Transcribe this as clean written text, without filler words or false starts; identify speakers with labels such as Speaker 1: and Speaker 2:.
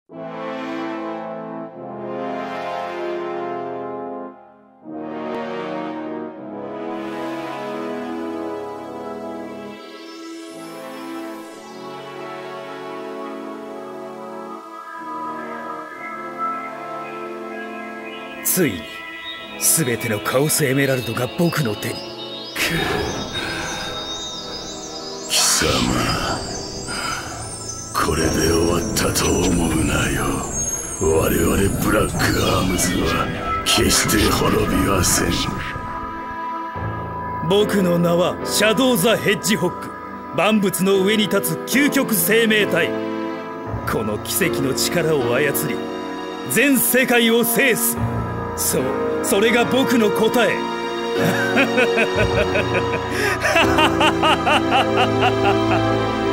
Speaker 1: ついに全てのカオスエメラルドが僕の手に。
Speaker 2: 貴様、これで終わったと思うなよ。我々ブラックアームズは決して滅びはせん。
Speaker 1: 僕の名はシャドウ・ザ・ヘッジホック。万物の上に立つ究極生命体。この奇跡の力を操り全世界を制す。そう、それが僕の答え。